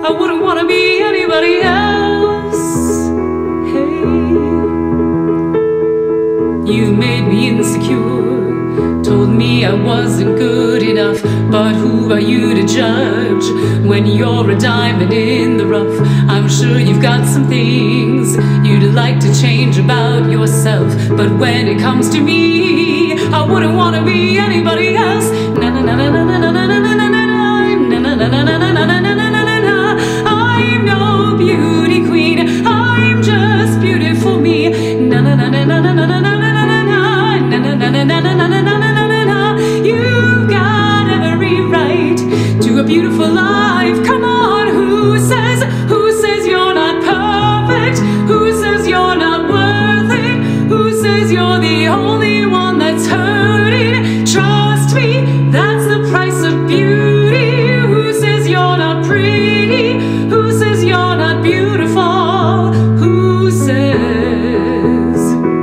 I wouldn't want to be anybody else. Hey, you made me insecure, told me I wasn't good enough. But who are you to judge when you're a diamond in the rough? I'm sure you've got some things you'd like to change about yourself, but when it comes to me, I wouldn't want to be anybody else. Na na na na na na na na na na na na na na na na na na. I'm no beauty queen, I'm just beautiful me. Na na na na na na na na na na na na na na na na na na. You've got every right to a beautiful life. Come on, who says you're not perfect? Who says you're not worth it? Who says you're the only one that's hurting? Trust me, that's the price of beauty. Who says you're not pretty? Who says you're not beautiful? Who says?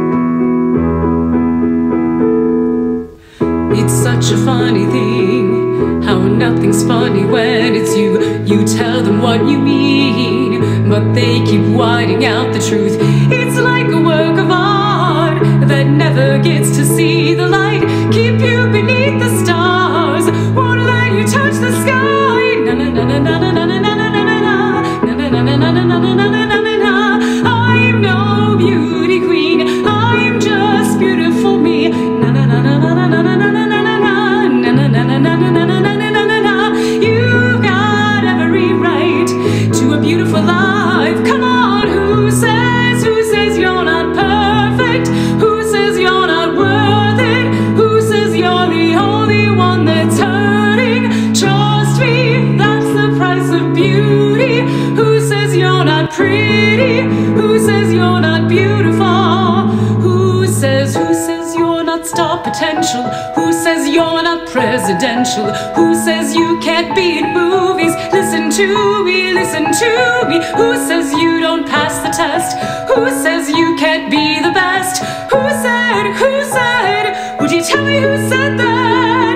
It's such a funny thing how nothing's funny when it's you. You tell them what you mean, but they keep whiting out the truth. It's like a work of art that never gets to see the light. Keep you beneath the stars, won't let you touch the sky. Na na na na na na na na na na na na na na na na na na na. I'm no beauty queen, I'm just beautiful me. Na na na na na na na na na na na na na na na na na. You've got every right to a beautiful life. Come on, who says you're not perfect? Who says you're not worth it? Who says you're the only one that's hurting? Trust me, that's the price of beauty. Who says you're not pretty? Who says you're not beautiful? Who says you're not star potential? Who says you're not presidential? Who says you can't be in movies? Listen to me, listen to me. Who says you don't pass the test? Who says you can't be the best? Who said, would you tell me who said that?